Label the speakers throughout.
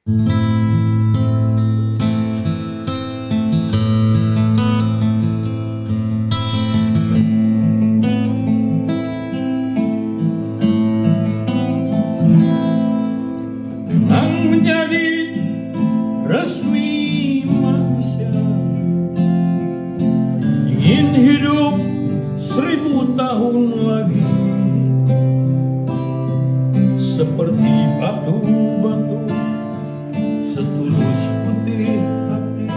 Speaker 1: Resmi manusia ingin hidup 1000 tahun lagi, seperti batu-batu setulus putih hati,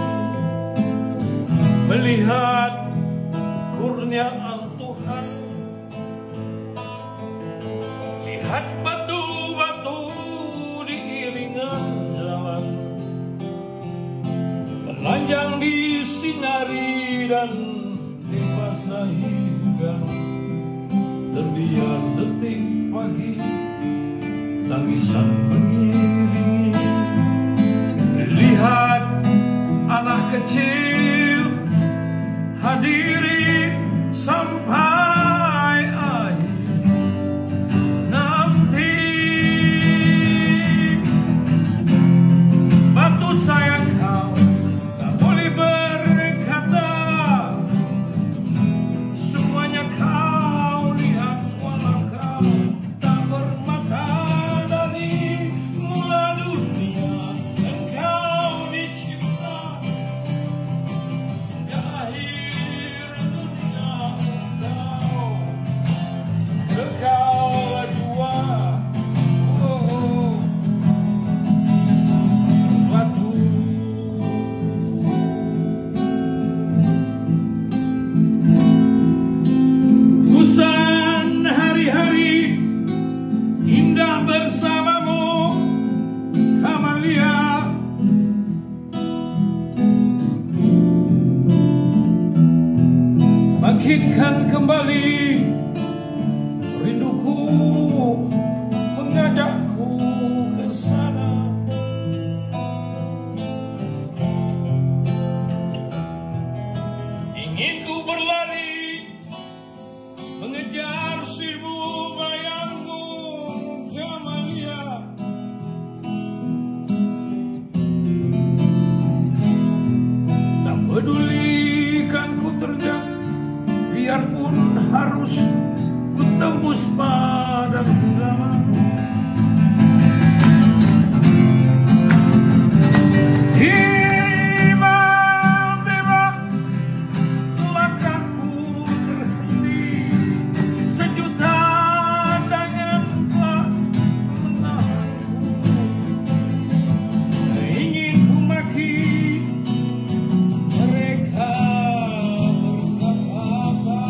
Speaker 1: melihat kurniaan Tuhan. Lihat batu-batu diiringan jalan, telanjang disinari dan dibasahi hujan, terdiam detik pagi, tangisan mengiringi. Lihat anak kecil hadiri sampai akhir nanti. Batu sayang kau tak boleh berkata, semuanya kau lihat walau kau tak bermata. Dari mula dunia engkau dicipta, hingga akhir dunia engkau jua. Batu gusan hari-hari indah bersamamu, Kamalia. Bangkitkan kembali rinduku, mengajakku ke sana. Ingin ku berlari mengejar 1000 bayangmu, Kamalia. Tak peduli kan ku terjang, biarpun harus ku tembus padang dalam. Tiba-tiba langkahku terhenti, sejuta tangan telah menahanku. Ingin ku maki mereka, berkata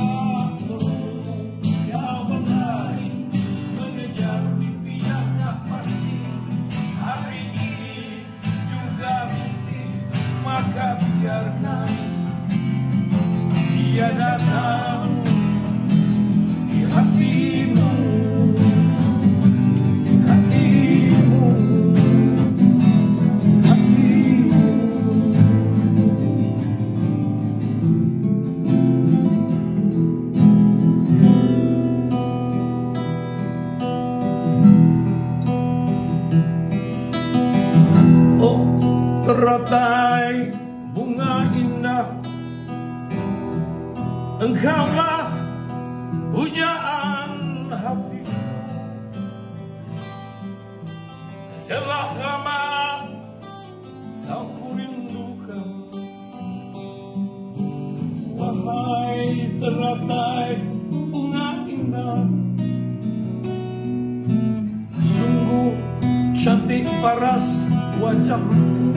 Speaker 1: kau berlari mengejar mimpi yang tak pasti. Hari ini juga mimpi, maka biarkan dia datang di hatimu, di hatimu, di hatimu. Oh, teratai bunga indah, engkaulah pujaan hatiku. Telah lama kau kurindukan, wahai teratai bunga indah. Sungguh cantik paras wajahmu,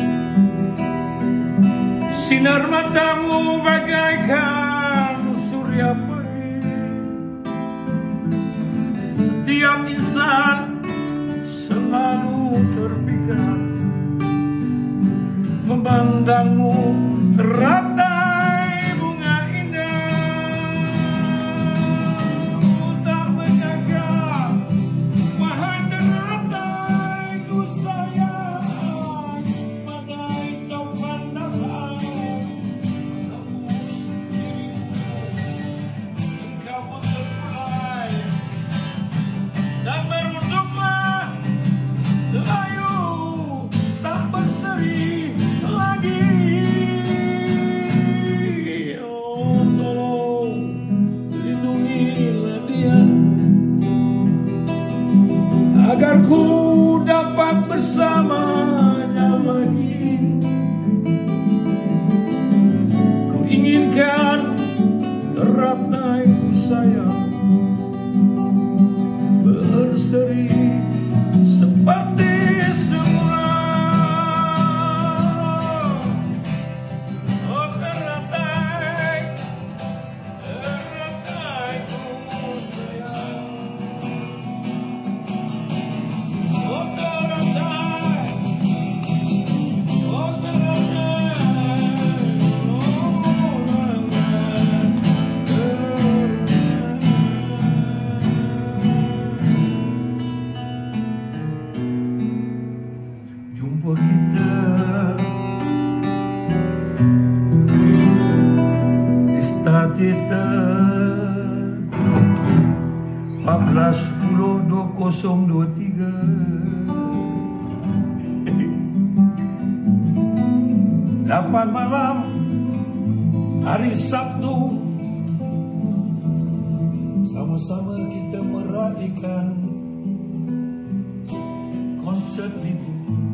Speaker 1: sinar matamu bagaikan surya pagi. Setiap insan selalu terpikat memandangmu, teratai bunga indah. Ku tak menyangka, wahai teratai ku sayang, badai taufan datang menembus dirimu. Engkau pun terkulai dan merunduklah layu jumpa kita di Startheater 14-10-2023 8 malam hari Sabtu, sama-sama kita meraihkan konsert libur.